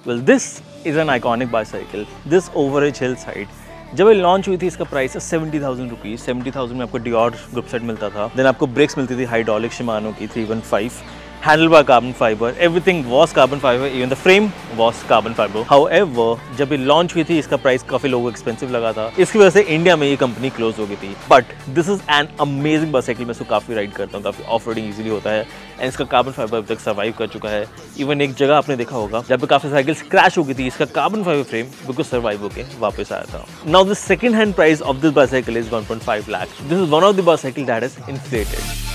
Well, this is an iconic bicycle. This Overage Hillside. जब ये launch हुई थी इसका प्राइस है 70,000 रुपीज़। 70,000 में आपको डियोर ग्रुप सेट मिलता था। देन आपको ब्रेक्स मिलती थी हाइड्रोलिक शिमानो की 315। Handlebar carbon fibre, everything was carbon fibre, even the frame was carbon fibre. However जब ये लॉन्च हुई थी इसका प्राइस काफ़ी लोगों को एक्सपेंसिव लगा था, इसकी वजह से इंडिया में ये कंपनी क्लोज हो गई थी। But this is an amazing bicycle. मैं इसको काफ़ी राइड करता हूँ, काफ़ी ऑफ रोडिंग ईजिली होता है एंड इसका कार्बन फाइबर अब तक सर्वाइव कर चुका है। इवन एक जगह आपने देखा होगा जब पे काफ़ी साइकिल्स क्रैश हो गई थी, इसका कार्बन फाइबर फ्रेम बिल्कुल सर्वाइव होकर वापस आया था। Now the second hand price of this bicycle is 1.5 lakh. This is one of the bicycle that is inflated.